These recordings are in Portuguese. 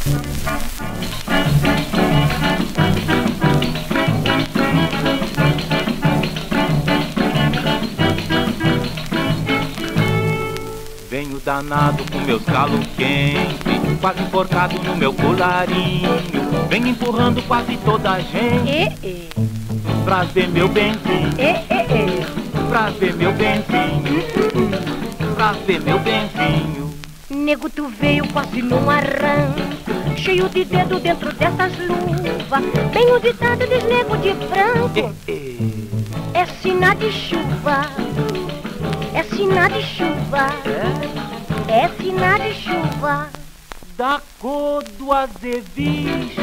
Venho danado com meus calos quentes, quase enforcado no meu colarinho. Venho empurrando quase toda a gente pra ver meu benzinho. Pra ver meu benzinho. Pra ver meu benzinho. Nego, tu veio quase num arranco, cheio de dedo dentro dessas luvas. Bem o ditado dos nego de branco. É sinal de chuva. É sinal de chuva. É sinal de chuva. Da cor do azeviche,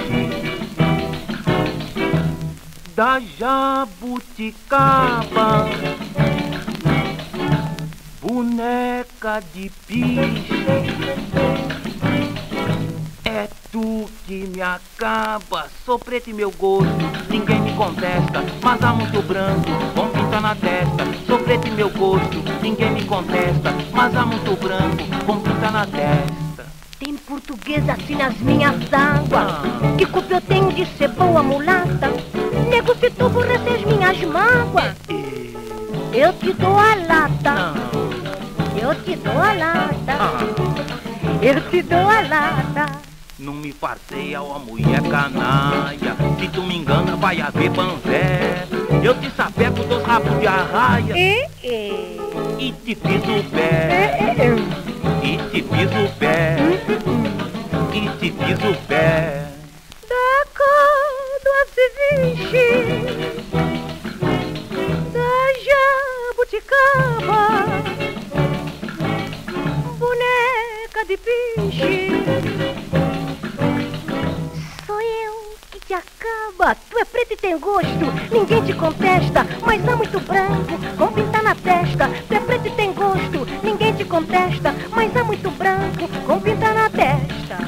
da jabuticaba, boneca de piche. É tu que me acaba. Sou preto e meu gosto ninguém me contesta, mas há muito branco com pinta na testa. Sou preto e meu gosto ninguém me contesta, mas há muito branco com pinta na testa. Tem português assim nas minhas águas. Que culpa eu tenho de ser boa mulata? Nego, se tu aborreces minhas mágoas, eu te dou a lata. Eu te dou a lata. Eu te dou a lata. Não me farseia, ó mulher canalha. Se tu me engana, vai haver banzé. Eu te sapeco dos rabos de arraia e te fiz o pé. E te fiz o pé. E te fiz o pé. Da cor do azeviche, da jabuticaba, boneca de piche. Sou eu que te acaba. Tu é preto e tem gosto, ninguém te contesta, mas há muito branco com pinta na testa. Tu é preto e tem gosto, ninguém te contesta, mas há muito branco com pinta na testa.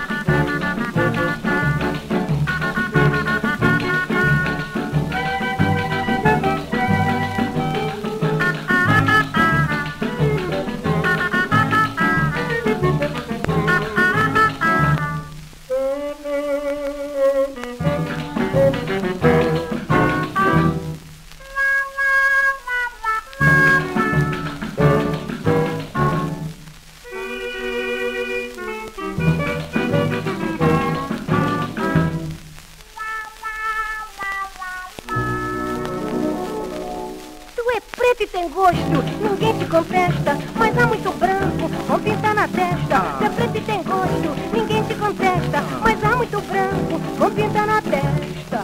Preto e tem gosto, ninguém te contesta, mas há muito branco com pinta na testa. Tu é preto e tem gosto, ninguém te contesta, mas há muito branco com pinta na testa.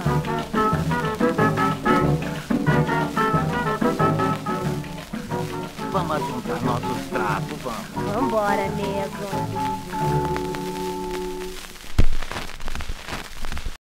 Vamos juntar nossos trapos, vamos. Vambora, nego.